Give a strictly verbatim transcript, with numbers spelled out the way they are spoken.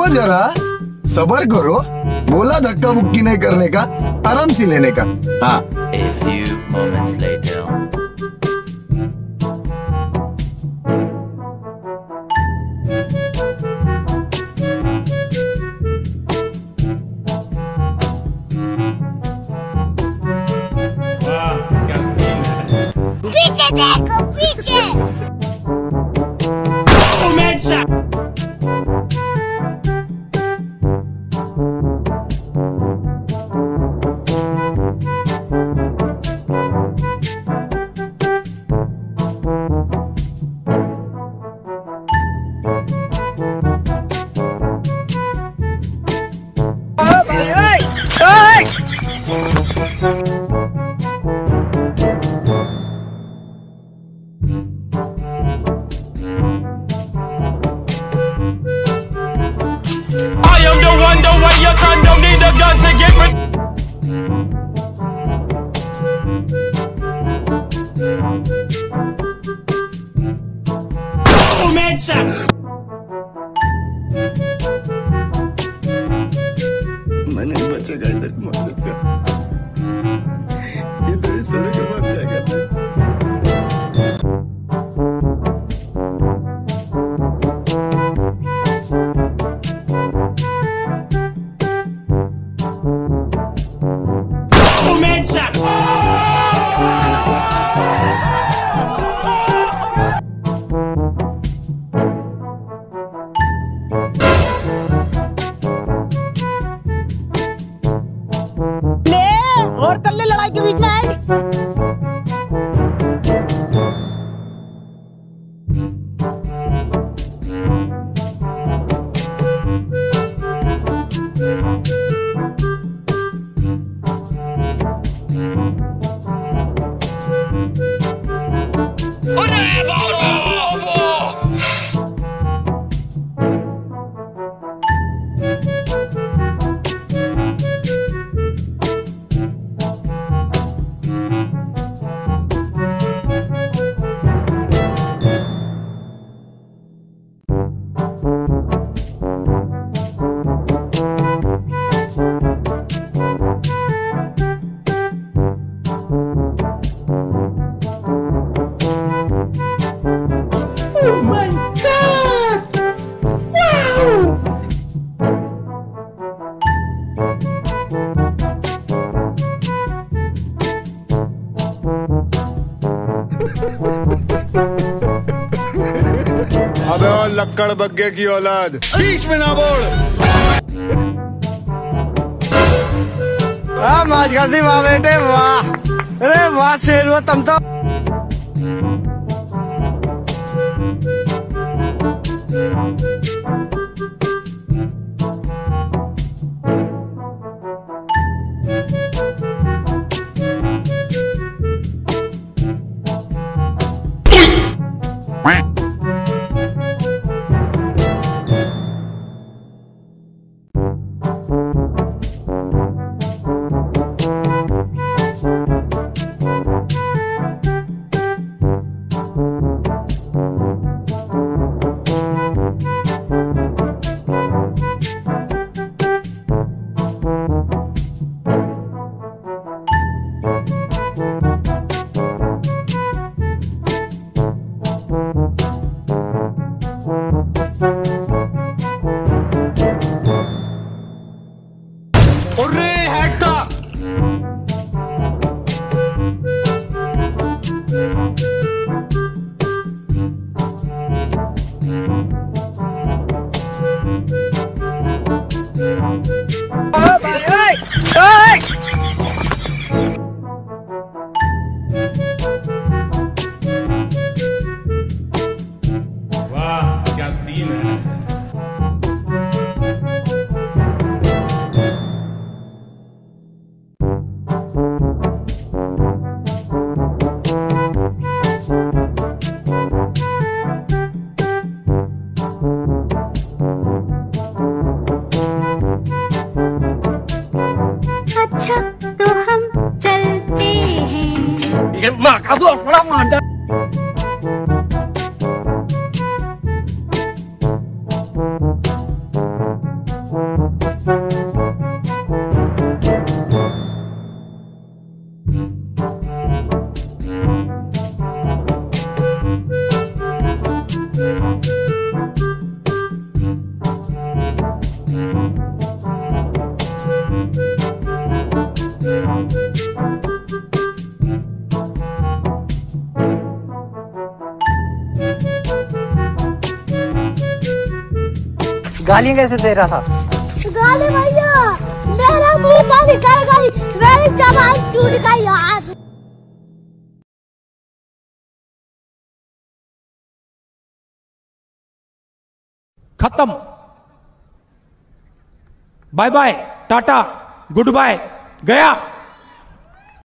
रुको जरा, सबर करो। बोला धक्का बुक्की नहीं करने का, आराम से लेने का। हाँ। A few moments later. पीछे देखो, पीछे। मैंने बचेगा इधर मदद का, इधर सोने के बाद जाएगा। और कर ले लड़ाई के बीच में आए। Oh my God! Wow! अबे और लक्कड़ बग्गे की औलाद, बीच में ना बोल। हाँ मौज कर दी वाह बेटे वाह, अरे वाह शेर हुआ तुम तो। Mak, aku orang ada. गालियां कैसे दे रहा था? गाली भैया, मेरा मुंह का निकाल गाली, मेरी जबान टूट गई यार। खत्म। Bye bye, tata, goodbye, गया।